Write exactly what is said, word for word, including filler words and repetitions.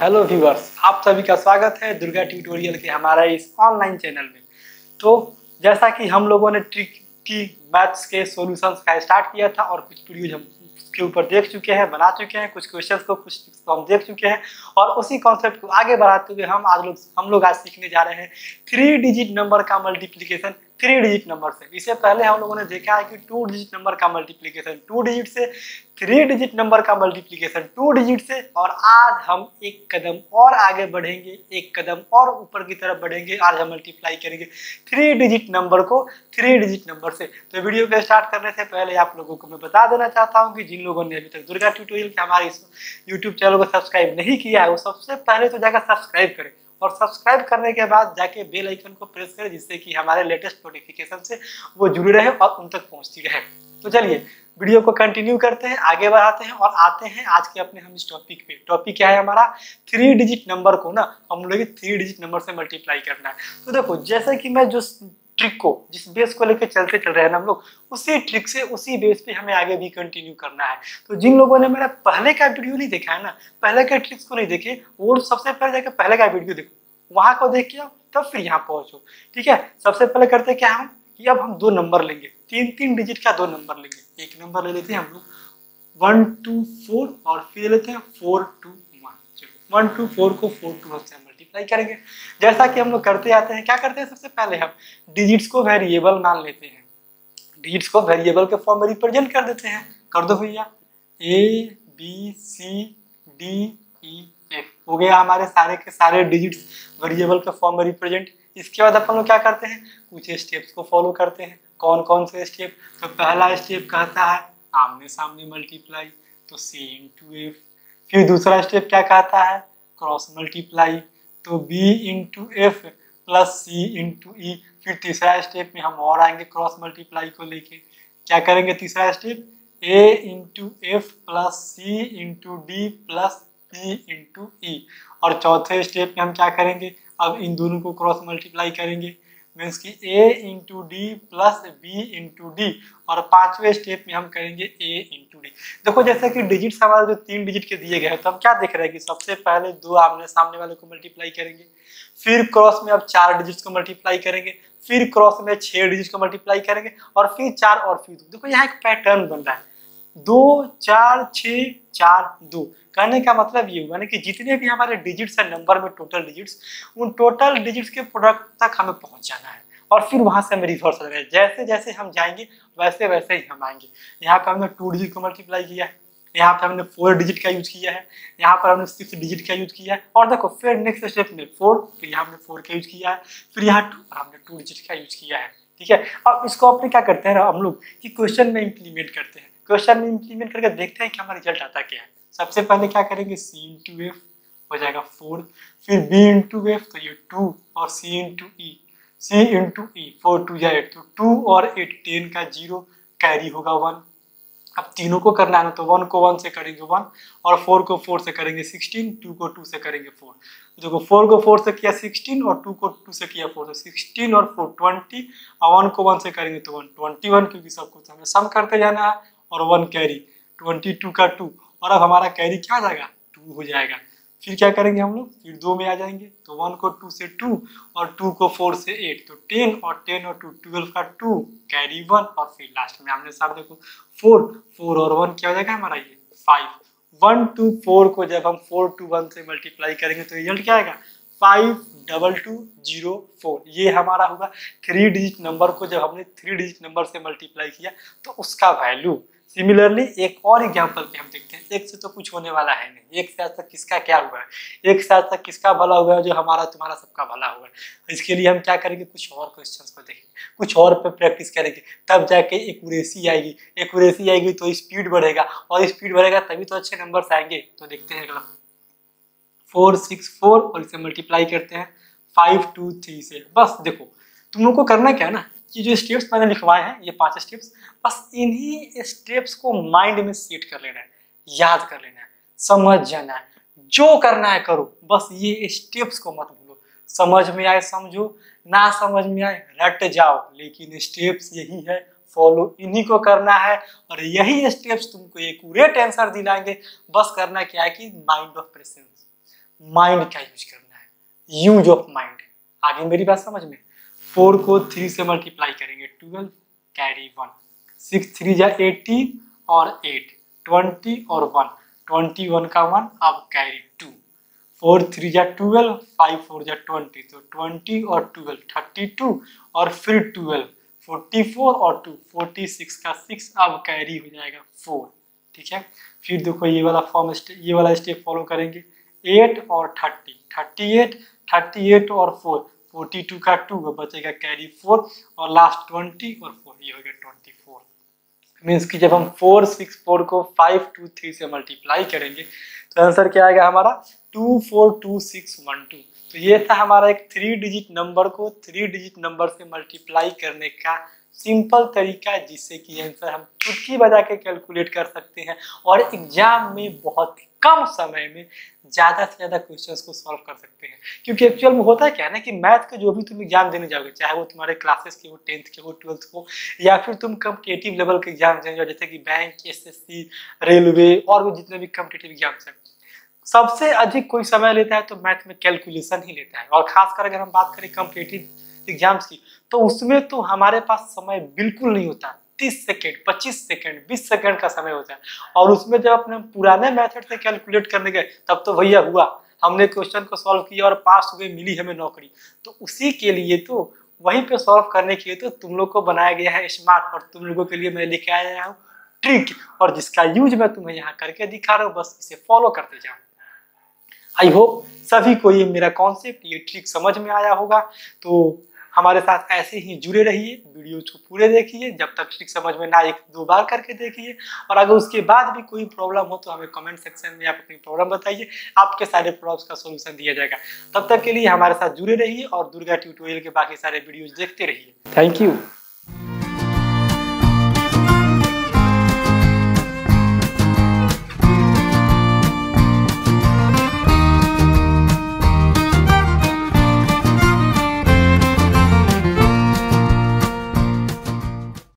Hello viewers, आप सभी का स्वागत है दुर्गा ट्यूटोरियल के हमारा इस ऑनलाइन चैनल में। तो जैसा कि हम लोगों ने ट्रिक की मैथ्स के सॉल्यूशंस का स्टार्ट किया था और कुछ वीडियोज हम उसके ऊपर देख चुके हैं, बना चुके हैं, कुछ क्वेश्चंस को कुछ को हम देख चुके हैं और उसी कॉन्सेप्ट को आगे बढ़ाते हुए हम आज लोग हम लोग आज सीखने जा रहे हैं थ्री डिजिट नंबर का मल्टीप्लीकेशन थ्री डिजिट नंबर से। इससे पहले हम लोगों ने देखा है कि टू डिजिट नंबर का मल्टीप्लीकेशन टू डिजिट से, थ्री डिजिट नंबर का मल्टीप्लीकेशन टू डिजिट से, और आज हम एक कदम और आगे बढ़ेंगे, एक कदम और ऊपर की तरफ बढ़ेंगे। आज हम मल्टीप्लाई करेंगे थ्री डिजिट नंबर को थ्री डिजिट नंबर से। तो वीडियो को स्टार्ट करने से पहले आप लोगों को मैं बता देना चाहता हूं कि जिन लोगों ने अभी तक दुर्गा ट्यूटोरियल के हमारे इस यूट्यूब चैनल को सब्सक्राइब नहीं किया है वो सबसे पहले तो जाकर सब्सक्राइब करें और सब्सक्राइब करने के बाद जाके बेल आइकन को प्रेस करें जिससे कि हमारे लेटेस्ट नोटिफिकेशन से वो जुड़े रहे और उन तक पहुंचती रहे। तो चलिए वीडियो को कंटिन्यू करते हैं, आगे बढ़ाते हैं और आते हैं आज के अपने हम इस टॉपिक पे। टॉपिक क्या है हमारा? थ्री डिजिट नंबर को ना हम लोग थ्री डिजिट नंबर से मल्टीप्लाई करना है। तो देखो, जैसे कि मैं जो ट्रिक को जिस बेस को लेकर चलते चल रहे हैं हम लोग, उसी ट्रिक से उसी बेस पे हमें आगे भी कंटिन्यू करना है। तो जिन लोगों ने मेरा पहले का वीडियो नहीं देखा है ना, पहले के ट्रिक्स को नहीं देखे, वो सबसे पहले जाकर पहले का वीडियो देखो, वहां को देख के तब फिर यहाँ पहुंचो। ठीक है, सबसे पहले करते क्या हम कि अब हम दो नंबर लेंगे, तीन तीन डिजिट का दो नंबर लेंगे। एक नंबर ले लेते हैं हम लोग वन टू फोर और फिर लेते हैं फोर टू वन। चलो वन टू फोर को फोर टू से मल्टीप्लाई करेंगे जैसा कि हम लोग करते आते हैं। क्या करते हैं, सबसे पहले हम डिजिट्स को वेरिएबल मान लेते हैं, डिजिट्स को वेरिएबल के फॉर्म में रिप्रेजेंट कर देते हैं। कर दो भैया, A B C D E F हो गया हमारे सारे के सारे डिजिट्स वेरिएबल के फॉर्म में रिप्रेजेंट। इसके बाद अपन लोग क्या करते हैं, कुछ स्टेप्स को फॉलो करते हैं। कौन कौन से स्टेप? तो पहला स्टेप कहता है आमने सामने मल्टीप्लाई, तो सी इंटू एफ। फिर दूसरा स्टेप क्या कहता है, क्रॉस मल्टीप्लाई, तो B into F plus C into E. फिर तीसरा स्टेप में हम और आएंगे क्रॉस मल्टीप्लाई को लेके। क्या करेंगे तीसरा step, A into F plus C into D plus P into E. और चौथे स्टेप में हम क्या करेंगे, अब इन दोनों को क्रॉस मल्टीप्लाई करेंगे, मीन्स कि a into D plus B into D. और पांचवें स्टेप में हम करेंगे a इंटू डी। देखो, जैसे कि डिजिट्स हमारे जो तीन डिजिट के दिए गए हैं, तो हम क्या देख रहे हैं कि सबसे पहले दो आमने सामने वाले को मल्टीप्लाई करेंगे, फिर क्रॉस में अब चार डिजिट्स को मल्टीप्लाई करेंगे, फिर क्रॉस में छह डिजिट को मल्टीप्लाई करेंगे और फिर चार और फिर दो। देखो यहाँ एक पैटर्न बन रहा है, दो चार छः चार दो। कहने का मतलब ये हुआ ना कि जितने भी हमारे डिजिट्स है नंबर में, टोटल डिजिट्स, उन टोटल डिजिट्स के प्रोडक्ट तक हमें पहुंच जाना है और फिर वहां से हमें रिवर्स हो रहा है। जैसे जैसे हम जाएंगे वैसे वैसे ही हम आएंगे। यहाँ पर हमने टू डिजिट को मल्टीप्लाई किया है, यहाँ पर हमने फोर डिजिट का यूज किया है, यहाँ पर हमने सिक्स डिजिट का यूज किया है, और देखो फिर नेक्स्ट स्टेप में फोर, फिर यहाँ हमने फोर का यूज किया है, फिर यहाँ टू और हमने टू डिजिट का यूज किया है। ठीक है, अब इसको अपने क्या करते हैं हम लोग कि क्वेश्चन में इंप्लीमेंट करते हैं। क्वेश्चन में इंप्लीमेंट करके देखते हैं कि हमारा रिजल्ट आता क्या है। सबसे पहले क्या करेंगे, सी इंटू एफ हो जाएगा फोर, फिर बी इंटू एफ तो ये टू, और C into E, C into E, four two या एट, तो टू और एट टेन का जीरो, कैरी होगा वन। अब तीनों को करना है ना, तो वन को वन से करेंगे वन, और फोर को फोर से करेंगे सिक्सटीन, टू को टू से करेंगे फोर। देखो फोर को फोर से किया सिक्सटीन और टू को टू से किया फोर, तो सिक्सटीन और फोर ट्वेंटी, और वन को वन से करेंगे तो वन ट्वेंटी वन, क्योंकि सबको तो हमें सम करते जाना है। और वन कैरी, ट्वेंटी टू का टू, और अब हमारा कैरी क्या आ जाएगा, टू हो जाएगा। फिर क्या करेंगे हम लोग, फिर दो में आ जाएंगे, तो वन को टू से टू और टू को फोर से एट, तो टेन और टेन और टू ट्वेल्व का टू, कैरी वन, और फिर लास्ट में हमने साथ देखो फोर, फोर और वन क्या हो जाएगा हमारा ये फाइव। वन टू फोर को जब हम फोर टू वन से मल्टीप्लाई करेंगे तो रिजल्ट क्या आएगा, five double two zero four. ये हमारा होगा थ्री डिजिट नंबर को जब हमने थ्री डिजिट नंबर से मल्टीप्लाई किया तो उसका वैल्यू। सिमिलरली एक और एग्जांपल पे हम देखते हैं, एक से तो कुछ होने वाला है नहीं, एक से आज तक किसका क्या हुआ है, एक से आज तक किसका भला हुआ है, जो हमारा तुम्हारा सबका भला हुआ है। इसके लिए हम क्या करेंगे, कुछ और क्वेश्चंस को देखेंगे, कुछ और पे प्रैक्टिस करेंगे, तब जाके एक्यूरेसी आएगी। एक्यूरेसी आएगी तो स्पीड बढ़ेगा, और स्पीड बढ़ेगा तभी तो अच्छे नंबर्स आएंगे। तो देखते हैं अगला, फोर सिक्स फोर और इसे मल्टीप्लाई करते हैं फाइव टू थ्री से। बस देखो तुम लोग को करना क्या है ना, ये जो स्टेप्स मैंने लिखवाए हैं ये पांच स्टेप्स, बस इन्हीं स्टेप्स को माइंड में सेट कर लेना है, याद कर लेना है, समझ जाना है, जो करना है करो, बस ये स्टेप्स को मत भूलो। समझ में आए समझो, ना समझ में आए रट जाओ, लेकिन स्टेप्स यही है, फॉलो इन्हीं को करना है, और यही स्टेप्स तुमको एक पूरे आंसर दिलाएंगे। बस करना क्या है कि माइंड ऑफ प्रेजेंस, माइंड का यूज करना है, यूज ऑफ माइंड। आगे मेरी बात समझ में। फोर को थ्री से मल्टीप्लाई करेंगे, twelve carry one, six three जा एटीन और एट, ट्वेंटी और वन, ट्वेंटी वन का वन, अब कैरी टू, फोर थ्री जा ट्वेल्व, फाइव फोर जा ट्वेंटी, तो ट्वेंटी और ट्वेल्व थर्टी टू, और फिर ट्वेल्व फोर्टी फोर और टू फोर्टी सिक्स का सिक्स, अब कैरी हो जाएगा फोर। ठीक है, फिर देखो ये वाला फॉर्म ये वाला स्टेप फॉलो करेंगे, एट और thirty, thirty eight, thirty eight और फोर, फोर्टी टू का टू, बचेगा कैरी फोर, और लास्ट ट्वेंटी और फोर, ये हो गया ट्वेंटी फोर। मीन्स कि जब हम फोर सिक्स फोर को फाइव टू थ्री से मल्टीप्लाई करेंगे तो आंसर क्या आएगा हमारा, two four two six one two. तो ये था हमारा एक थ्री डिजिट नंबर को थ्री डिजिट नंबर से मल्टीप्लाई करने का सिंपल तरीका, जिससे कि आंसर हम चुटकी बजा के कैलकुलेट कर सकते हैं और एग्जाम में बहुत कम समय में ज्यादा से ज्यादा क्वेश्चंस को सॉल्व कर सकते हैं। क्योंकि एक्चुअल में होता है क्या है ना कि मैथ के जो भी तुम एग्जाम देने जाओगे, चाहे वो तुम्हारे क्लासेस के हो, टेंथ के हो, ट्वेल्थ हो, या फिर तुम कॉम्पिटिटिव लेवल के एग्जाम देने जाओ, जैसे कि बैंक, एसएससी, रेलवे और भी जितने भी कॉम्पिटिटिव एग्जाम्स हैं, सबसे अधिक कोई समय लेता है तो मैथ में कैलकुलेशन ही लेता है। और खासकर अगर हम बात करें कॉम्पिटिटिव एग्जाम्स की, तो उसमें तो हमारे पास समय बिल्कुल नहीं होता, तीस सेकेंड, पच्चीस सेकेंड, बीस सेकेंड का समय होता है। और उसमें जब अपने पुराने मेथड से कैलकुलेट करने गए तब तो भैया हुआ, हमने क्वेश्चन को सॉल्व किया और पास हुए, मिली हमें नौकरी। तो उसी के लिए तो वहीं पे सॉल्व करने के लिए तो तुम लोग को बनाया गया है स्मार्ट, और तुम लोगों के लिए मैं लेके आया हूँ ट्रिक, और जिसका यूज मैं तुम्हें यहाँ करके दिखा रहा हूँ, बस इसे फॉलो करते जाओ। आई होप सभी को ये मेरा कॉन्सेप्ट, ये ट्रिक समझ में आया होगा। तो हमारे साथ ऐसे ही जुड़े रहिए, वीडियो को पूरे देखिए, जब तक ट्रिक समझ में ना एक दो बार करके देखिए, और अगर उसके बाद भी कोई प्रॉब्लम हो तो हमें कमेंट सेक्शन में आप अपनी प्रॉब्लम बताइए, आपके सारे प्रॉब्लम्स का सॉल्यूशन दिया जाएगा। तब तक के लिए हमारे साथ जुड़े रहिए और दुर्गा ट्यूटोरियल के बाकी सारे वीडियोज देखते रहिए। Thank you.